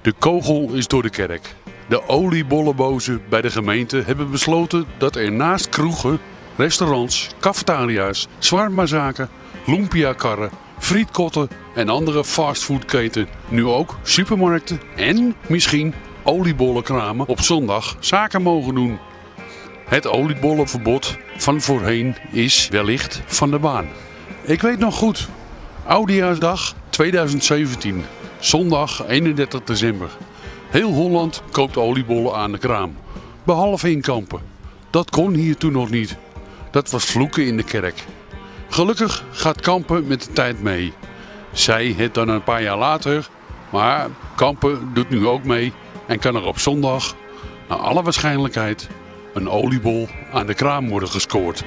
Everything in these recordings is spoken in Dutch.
De kogel is door de kerk. De oliebollenbozen bij de gemeente hebben besloten dat er naast kroegen, restaurants, cafetaria's, zwartmazaken, lumpiakarren, frietkotten en andere fastfoodketen nu ook supermarkten en misschien oliebollenkramen op zondag zaken mogen doen. Het oliebollenverbod van voorheen is wellicht van de baan. Ik weet nog goed, Oudejaarsdag 2017, zondag 31 december. Heel Holland koopt oliebollen aan de kraam, behalve in Kampen. Dat kon hier toen nog niet. Dat was vloeken in de kerk. Gelukkig gaat Kampen met de tijd mee. Zij het dan een paar jaar later, maar Kampen doet nu ook mee en kan er op zondag, naar alle waarschijnlijkheid, een oliebol aan de kraam worden gescoord.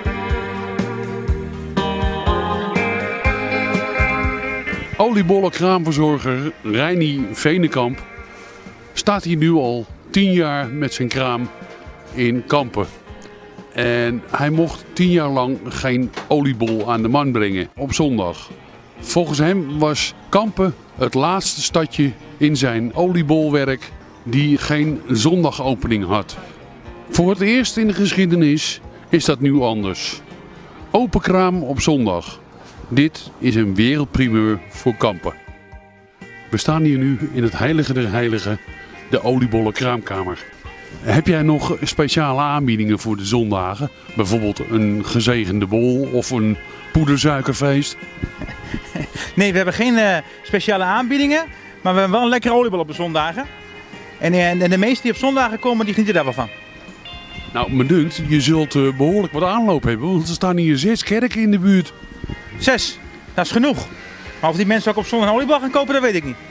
Oliebollenkraamverzorger Reini Veenenkamp staat hier nu al 10 jaar met zijn kraam in Kampen. En hij mocht 10 jaar lang geen oliebol aan de man brengen op zondag. Volgens hem was Kampen het laatste stadje in zijn oliebolwerk die geen zondagopening had. Voor het eerst in de geschiedenis is dat nu anders. Open kraam op zondag. Dit is een wereldprimeur voor Kampen. We staan hier nu in het heilige der heiligen, de oliebollenkraamkamer. Heb jij nog speciale aanbiedingen voor de zondagen? Bijvoorbeeld een gezegende bol of een poedersuikerfeest? Nee, we hebben geen speciale aanbiedingen, maar we hebben wel een lekkere oliebol op de zondagen. En de meesten die op zondagen komen, die genieten daar wel van. Nou, me dunkt, je zult behoorlijk wat aanloop hebben, want er staan hier 6 kerken in de buurt. 6, dat is genoeg. Maar of die mensen ook op zondag een oliebol gaan kopen, dat weet ik niet.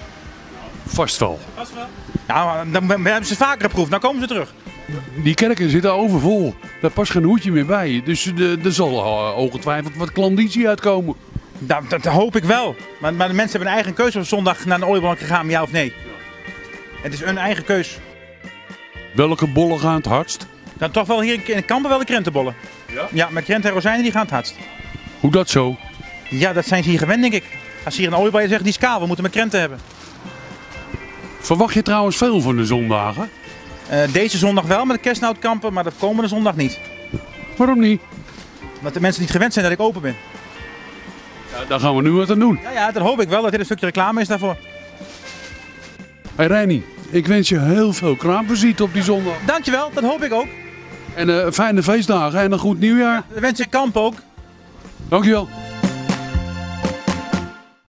Vast wel. Vast wel? Nou, dan hebben ze vaker geproefd, dan komen ze terug. Die kerken zitten overvol. Daar past geen hoedje meer bij. Dus er zal ongetwijfeld wat klandizie uitkomen. Dat hoop ik wel. Maar de mensen hebben een eigen keuze of zondag naar een oliebol te gaan, ja of nee. Het is hun eigen keus. Welke bollen gaan het hardst? Dan toch wel hier in Kampen wel de krentenbollen. Ja? Ja, met krenten en rozijnen die gaan het hardst. Hoe dat zo? Ja, dat zijn ze hier gewend, denk ik. Als hier een oliebol zegt, die is kaal, we moeten met krenten hebben. Verwacht je trouwens veel van de zondagen? Deze zondag wel met de kerstnoot Kampen, maar de komende zondag niet. Waarom niet? Omdat de mensen niet gewend zijn dat ik open ben. Ja, daar gaan we nu wat aan doen. Ja, dat hoop ik wel, dat dit een stukje reclame is daarvoor. Hey Reini, ik wens je heel veel kraamplezier op die zondag. Dankjewel, dat hoop ik ook. En fijne feestdagen en een goed nieuwjaar. Dat wens ik Kampen ook. Dankjewel.